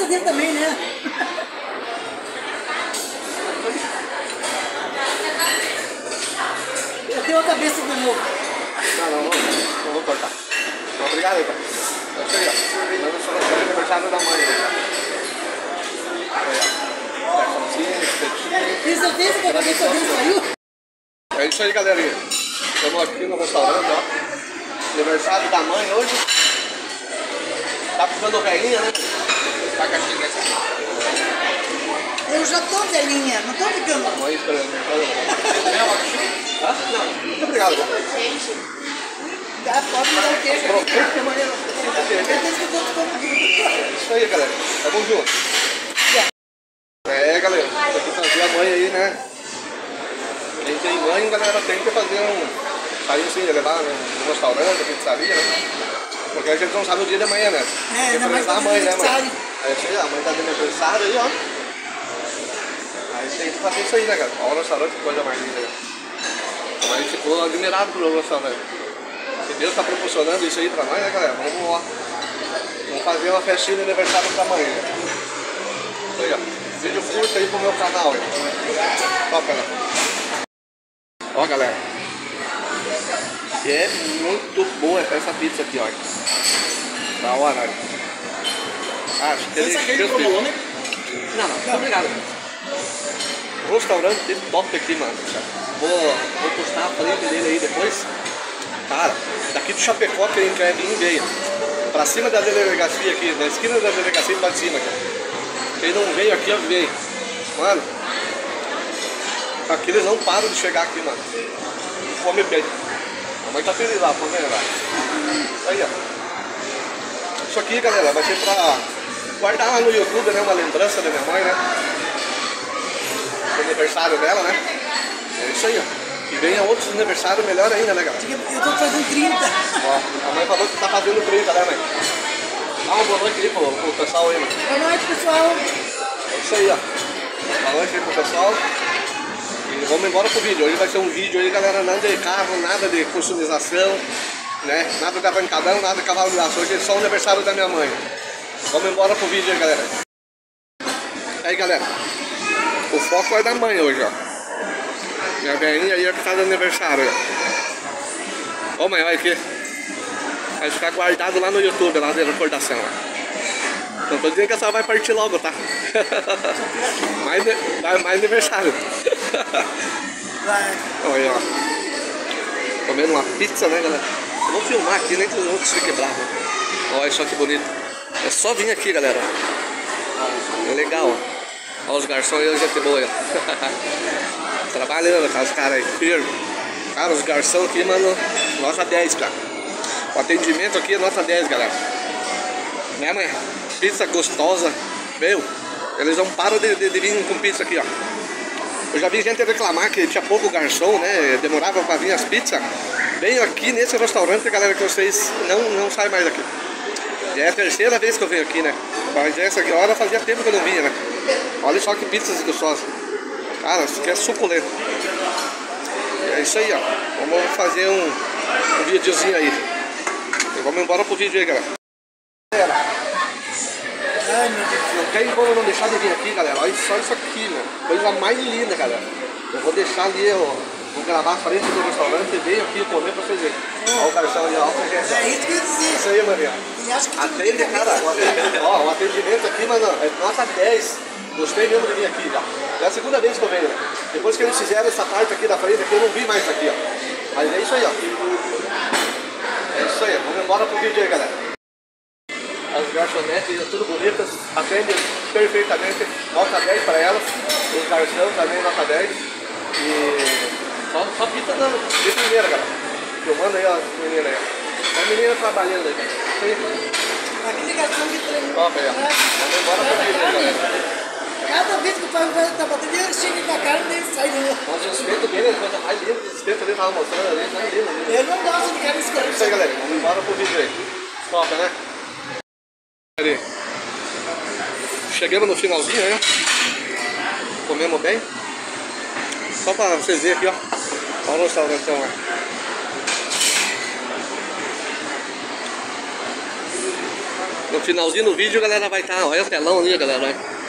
dele também, né? Eu tenho a cabeça do novo. Não vou cortar. Obrigado aí, pai. É isso aí, ó. Mas eu só não quero aniversário da mãe. Tem certeza que a cabeça dele saiu? É isso aí, galerinha. Estamos aqui no restaurante, ó. Aniversário da mãe hoje. Tá ficando velhinha, né? Tá caixinha assim. Eu já tô velhinha, não tô ficando. A mãe esperando. Não, muito obrigado. Pode me dar o queijo. Aproveita que amanhã é isso aí, galera. Tamo junto. É, galera. Tem que fazer a mãe aí, né? Quem tem mãe, galera, tem que fazer sair assim, levar no restaurante, pizzaria, né? Porque a gente não sabe o dia da manhã, né? É, ainda mais a mãe, né, mãe? É isso aí, a mãe tá de aniversário aí, ó. Aí tem que fazer isso aí, né, cara? Olha o restaurante, que coisa mais linda, né? Mas ficou admirado pelo restaurante. Se Deus tá proporcionando isso aí pra nós, né, galera? Vamos lá. Vamos fazer uma festinha de aniversário pra mãe, né? Isso aí, ó. Vídeo curto aí pro meu canal, hein? Ó, galera. Ó, galera. É muito boa essa pizza aqui, ó. Da hora, olha. Acho que ele... Não, obrigado. Restaurante top aqui, mano. Vou postar a frente dele aí depois. Cara, daqui do Chapecó quem quer vir veio. Pra cima da delegacia aqui, na esquina da delegacia pra cima aqui. Quem não veio aqui, ó, veio. Mano, aqui eles não param de chegar aqui, mano. Come bem. A mãe tá feliz lá, come lá. Aí, ó. Isso aqui, galera, vai ser pra guardar lá no YouTube, né? Uma lembrança da minha mãe, né? Do aniversário dela, né? É isso aí, ó. E venha outros aniversários melhor ainda, né, galera? Eu tô fazendo 30. Ó, a mãe falou que tá fazendo 30, né, mãe? Dá uma boa noite aí pro pessoal aí, mano. Boa noite, pessoal. É isso aí, ó. Boa noite aí pro pessoal. E vamos embora pro vídeo. Hoje vai ser um vídeo aí, galera, nada de carro, nada de customização, né? Nada de arrancadão, nada de cavalo de aço. Hoje é só o aniversário da minha mãe. Vamos embora pro vídeo aí, galera. Aí, galera. O foco é da mãe hoje, ó. Minha velhinha aí que tá de aniversário. Ó, mãe, olha aqui. Vai ficar guardado lá no YouTube, lá de recordação. Não tô dizendo que a senhora vai partir logo, tá? mais aniversário. Olha, ó. Comendo uma pizza, né, galera? Eu vou filmar aqui, nem que os outros fiquem bravos. Olha só que bonito. É só vir aqui, galera. É legal, ó. Olha os garçons aí, gente boa. Trabalhando, cara, os caras aí, firme. Cara, os garçons aqui, mano, nota 10, cara. O atendimento aqui é nota 10, galera. Né, mãe? Pizza gostosa. Meu, eles não param de vir com pizza aqui, ó. Eu já vi gente reclamar que tinha pouco garçom, né? Demorava pra vir as pizzas. Venho aqui nesse restaurante, galera, que vocês não saem mais daqui. Já é a terceira vez que eu venho aqui, né? Mas essa hora fazia tempo que eu não vinha, né? Olha só que pizzas gostosas. Cara, isso aqui é suculento. É isso aí, ó. Vamos fazer um videozinho aí. E vamos embora pro vídeo aí, galera. Ai, meu Deus. Não tem como não deixar de vir aqui, galera. Olha só isso aqui, meu. Coisa mais linda, galera. Eu vou deixar ali, vou gravar a frente do restaurante e venho aqui comer pra vocês verem. Olha o garçom ali, ó. É isso que eu ia dizer. Isso aí, maninha. E acho que Atende, cara. Ó, o atendimento aqui, mano, é nota 10. Gostei mesmo de vir aqui, já. É a segunda vez que eu venho, né? Depois que eles fizeram essa parte aqui da frente, aqui, eu não vi mais aqui, ó. Mas é isso aí, ó. É isso aí. Vamos embora pro vídeo aí, galera. As garçonetes, tudo bonitas, atendem perfeitamente. Nota 10 para elas. Os garçons também, nota 10. E só pizza de primeira, galera. Filmando aí, ó, as meninas aí, ó. A menina trabalhando aí, cara. Isso aí. aquele garçom que treina. Ó, velho. Vamos embora pro vídeo aí, galera. Cada vez que o pai vai estar batendo, ele chega com a cara e nem sai não. Mas o espeto dele é a coisa mais linda. O espeto dele tava mostrando ali, tá lindo. Eu não gosto de cara É esquerda. isso aí, galera. Vamos embora pro vídeo aí. Top, né? Ali. Chegamos no finalzinho, né? Comemos bem. Só pra vocês verem aqui, ó. Olha o restaurantão lá. No finalzinho do vídeo, galera, vai estar... Olha o telão ali, galera.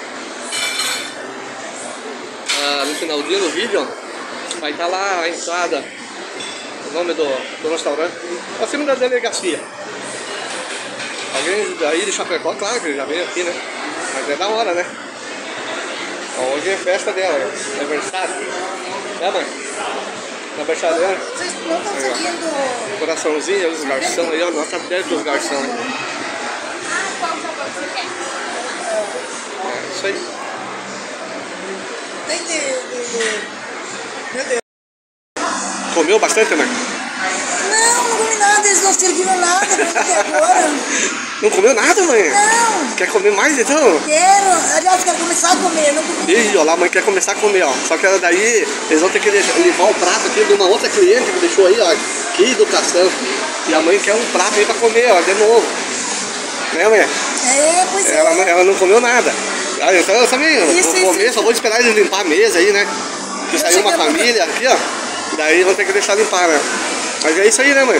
No finalzinho do vídeo, ó, vai estar lá a entrada, o nome do restaurante, acima da delegacia. Alguém daí de Chapecó, claro que já veio aqui, né? Mas é da hora, né? Ó, hoje é festa dela, aniversário. É, mãe? Aniversário dela. Vocês não estão seguindo... Coraçãozinho, os garçons aí, ó. Nota 10 dos garçons aí. Qual sabor você quer? É isso aí. Tem Meu Deus. Comeu bastante, mãe? Não comi nada, eles não serviram nada pra mim até agora. Não comeu nada, mãe? Não, Quer comer mais, então? quero. Aliás, quero começar a comer, não comi. Ih, ó lá, a mãe quer começar a comer, ó. Só que ela daí, eles vão ter que levar o prato aqui de uma outra cliente que deixou aí, ó. Que educação. E a mãe quer um prato aí pra comer, ó, de novo. Né, mãe? É, pois é. Ela não comeu nada. Ah, então eu também vou comer, Isso. só vou esperar eles limpar a mesa aí, né? Que saiu uma família aqui, ó. Daí vão ter que deixar limpar, né? Mas é isso aí, né, mãe?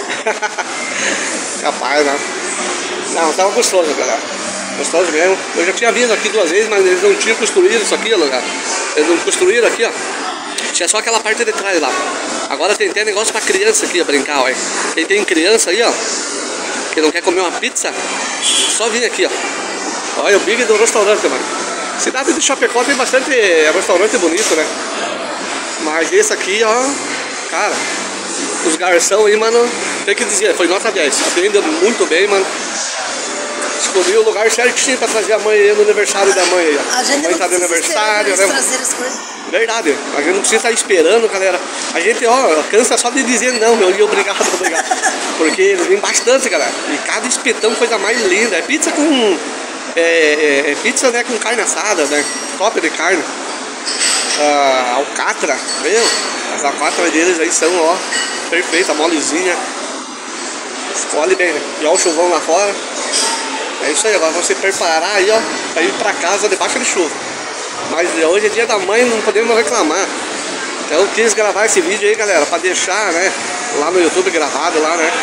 Capaz, né? Não, tava gostoso, galera. Gostoso mesmo. Eu já tinha vindo aqui 2 vezes, mas eles não tinham construído isso aqui, ó, galera. Eles não construíram aqui, ó. Tinha só aquela parte de trás lá. Agora tem até negócio pra criança aqui, ó, brincar, ó. Quem tem criança aí, ó, que não quer comer uma pizza, só vir aqui, ó. Olha o big do restaurante, mano. Cidade de Chapecó tem bastante restaurante bonito, né? Mas esse aqui, ó, cara, os garçons aí, mano, tem que dizer, foi nota 10. Atende muito bem, mano. Escolhi o lugar certinho pra trazer a mãe aí no aniversário da mãe aí, ó. A gente mãe tá de aniversário, né? trazer as coisas. Verdade, a gente não precisa estar esperando, galera. A gente, ó, cansa só de dizer não, meu, e obrigado. Porque vem bastante, galera. E cada espetão, coisa mais linda. É pizza com... pizza, né, com carne assada, né? Top de carne. Alcatra, meu. As alcatras deles aí são, ó, perfeita, molezinha. Escolhe bem, né? E ó o chuvão lá fora. É isso aí, agora você preparar aí, ó, pra ir pra casa debaixo de chuva. Mas hoje é dia da mãe, não podemos reclamar. Então eu quis gravar esse vídeo aí, galera, pra deixar, né, lá no YouTube gravado lá, né?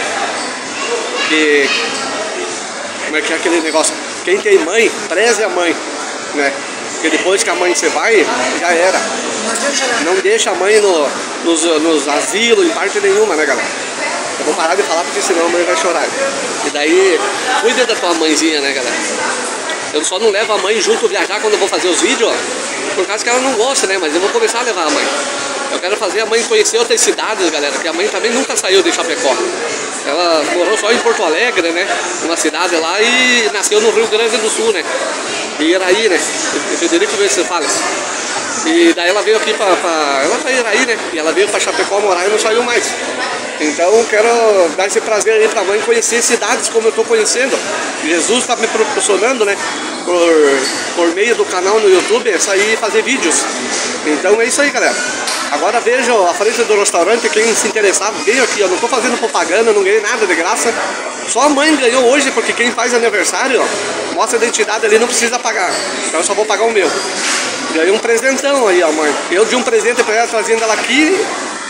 Que... Como é aquele negócio? Quem tem mãe, preze a mãe, né? Porque depois que a mãe você vai, já era. Não deixa a mãe nos asilos, em parte nenhuma, né, galera? Eu vou parar de falar porque senão a mãe vai chorar. E daí, cuida da tua mãezinha, né, galera? Eu só não levo a mãe junto viajar quando eu vou fazer os vídeos, ó, por causa que ela não gosta, né? Mas eu vou começar a levar a mãe. Eu quero fazer a mãe conhecer outras cidades, galera, que a mãe também nunca saiu de Chapecó. Ela morou só em Porto Alegre, né? Uma cidade lá, e nasceu no Rio Grande do Sul, né? Em Iraí, né? Federico Westphalen. E daí ela veio aqui ela tá em Iraí, né? E ela veio pra Chapecó morar e não saiu mais. Então quero dar esse prazer aí pra mãe conhecer cidades como eu tô conhecendo. Jesus tá me proporcionando, né? Por meio do canal no YouTube, sair e fazer vídeos. Então é isso aí, galera. Agora veja a frente do restaurante, quem se interessar, veio aqui, ó. Não tô fazendo propaganda, não ganhei nada de graça. Só a mãe ganhou hoje, porque quem faz aniversário, ó, mostra a identidade ali, não precisa pagar. Então eu só vou pagar o meu. Ganhei um presentão aí, ó, mãe. Eu dei um presente pra ela, trazendo ela aqui.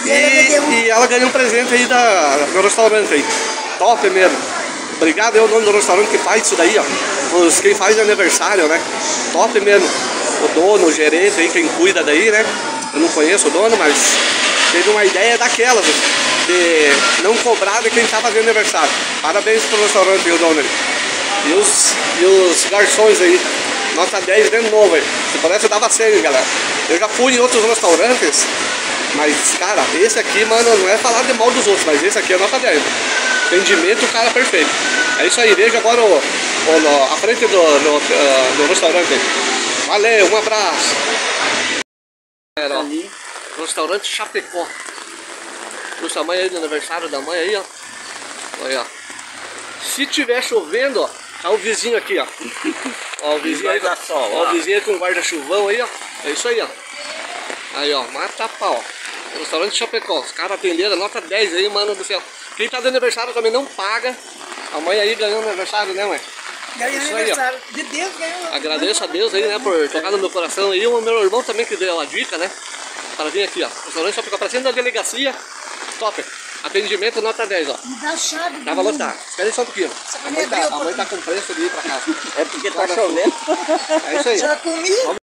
E ela ganhou um presente aí do restaurante aí. Top mesmo. Obrigado, é o dono do restaurante que faz isso daí, ó. Quem faz aniversário, né? Top mesmo. O dono, o gerente aí, quem cuida daí, né? Eu não conheço o dono, mas teve uma ideia daquela, de não cobrar de quem tá fazendo aniversário. Parabéns pro restaurante e o dono aí. E os garçons aí. Nota 10 de novo aí. Se pudesse eu dava 100, galera. Eu já fui em outros restaurantes, mas, cara, esse aqui, mano, não é falar de mal dos outros, mas esse aqui é nota 10. Atendimento, cara, perfeito. É isso aí, veja agora a frente do restaurante aí. Valeu, um abraço. Galera, ó, restaurante Chapecó. Trouxe a mãe aí do aniversário da mãe aí, ó. Olha, ó. Se tiver chovendo, ó, tá o vizinho aqui, ó. Ó, o vizinho aí, ó, o vizinho aí com guarda-chuvão aí, ó. É isso aí, ó. Aí, ó, mata pau. Restaurante Chapecó. Os caras atenderam, nota 10 aí, mano do céu. Quem tá de aniversário também não paga. A mãe aí ganhou no aniversário, né, mãe? Ganhou aniversário. De Deus ganhou. Agradeço a Deus aí, né, por tocar no meu coração. E o meu irmão também que deu a dica, né? Para vir aqui, ó. Restaurante Chapecó, pra cima da delegacia. Top. Atendimento nota 10, ó. Me dá a chave. Tava lotado. Espera aí só um pouquinho. A mãe tá com preço de ir pra casa. É porque tá chovendo. É isso aí. Já comi?